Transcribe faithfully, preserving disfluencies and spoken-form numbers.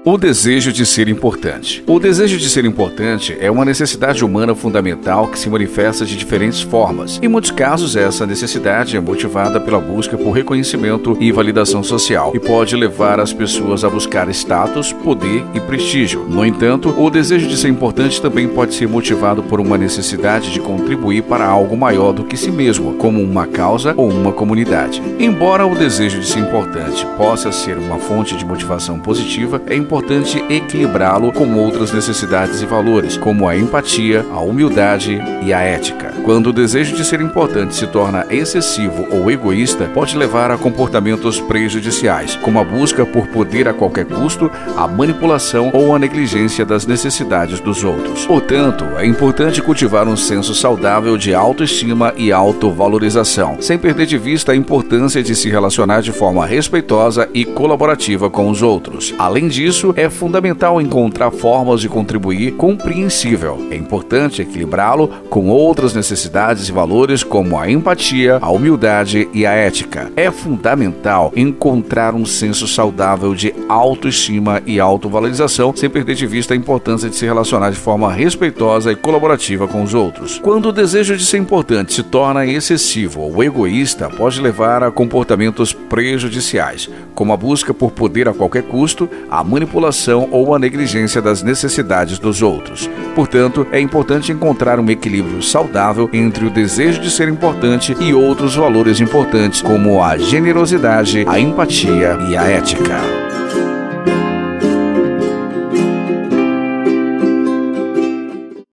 O desejo de ser importante. O desejo de ser importante é uma necessidade humana fundamental que se manifesta de diferentes formas. Em muitos casos, essa necessidade é motivada pela busca por reconhecimento e validação social e pode levar as pessoas a buscar status, poder e prestígio. No entanto, o desejo de ser importante também pode ser motivado por uma necessidade de contribuir para algo maior do que si mesmo, como uma causa ou uma comunidade. Embora o desejo de ser importante possa ser uma fonte de motivação positiva, é importante equilibrá-lo com outras necessidades e valores, como a empatia, a humildade e a ética. Quando o desejo de ser importante se torna excessivo ou egoísta, pode levar a comportamentos prejudiciais, como a busca por poder a qualquer custo, a manipulação ou a negligência das necessidades dos outros. Portanto, é importante cultivar um senso saudável de autoestima e autovalorização, sem perder de vista a importância de se relacionar de forma respeitosa e colaborativa com os outros. Além disso, é fundamental encontrar formas de contribuir compreensível. É importante equilibrá-lo com outras necessidades e valores como a empatia, a humildade e a ética. É fundamental encontrar um senso saudável de autoestima e autovalorização, sem perder de vista a importância de se relacionar de forma respeitosa e colaborativa com os outros. Quando o desejo de ser importante se torna excessivo ou egoísta, pode levar a comportamentos prejudiciais, como a busca por poder a qualquer custo, a manipulação ou a negligência das necessidades dos outros. Portanto, é importante encontrar um equilíbrio saudável entre o desejo de ser importante e outros valores importantes, como a generosidade, a empatia e a ética.